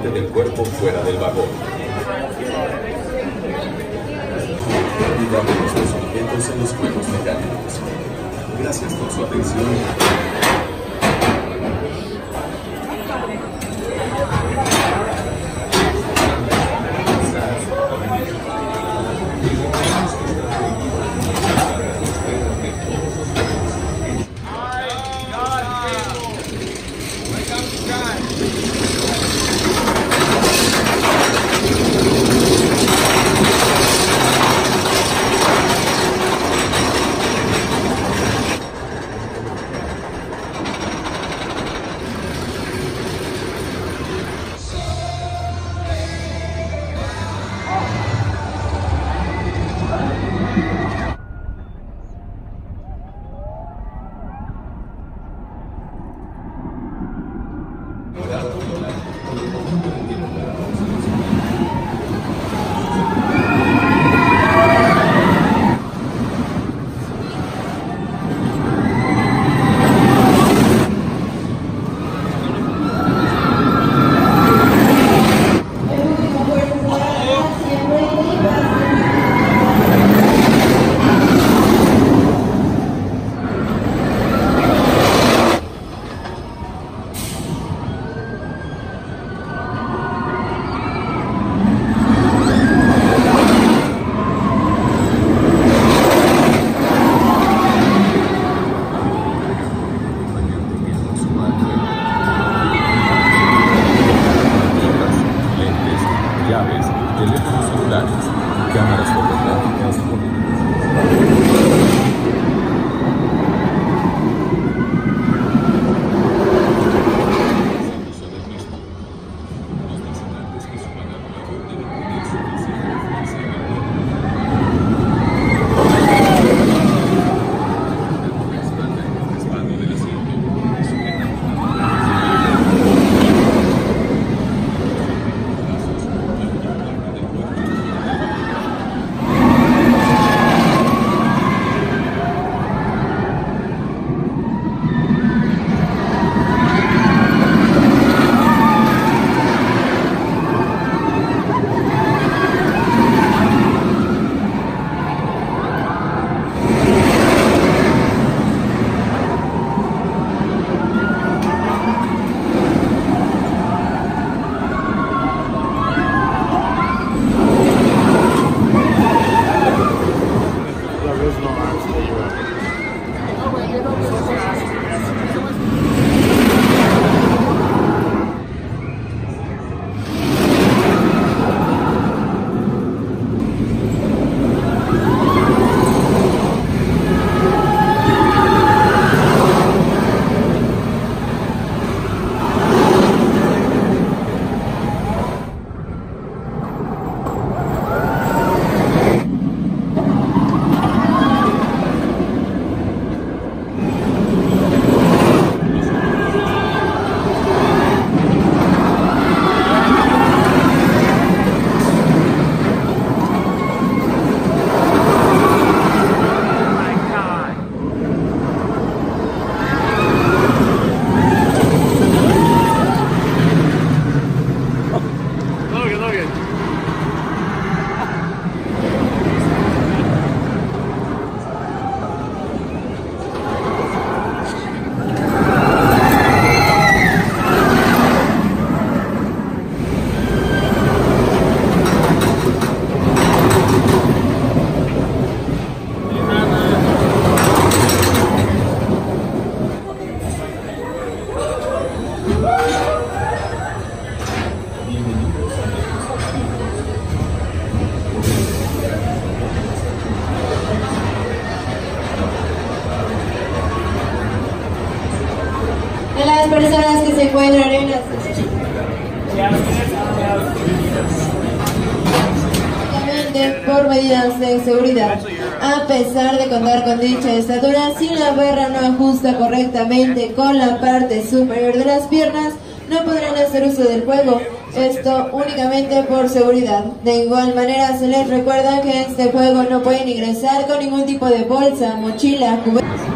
parte del cuerpo fuera del vagón. Olvidamos nuestros objetos en los juegos mecánicos. Gracias por su atención. personas que se encuentran en las por medidas de seguridad. A pesar de contar con dicha estatura, si la barra no ajusta correctamente con la parte superior de las piernas, no podrán hacer uso del juego, esto únicamente por seguridad. De igual manera, se les recuerda que en este juego no pueden ingresar con ningún tipo de bolsa, mochila, cubeta.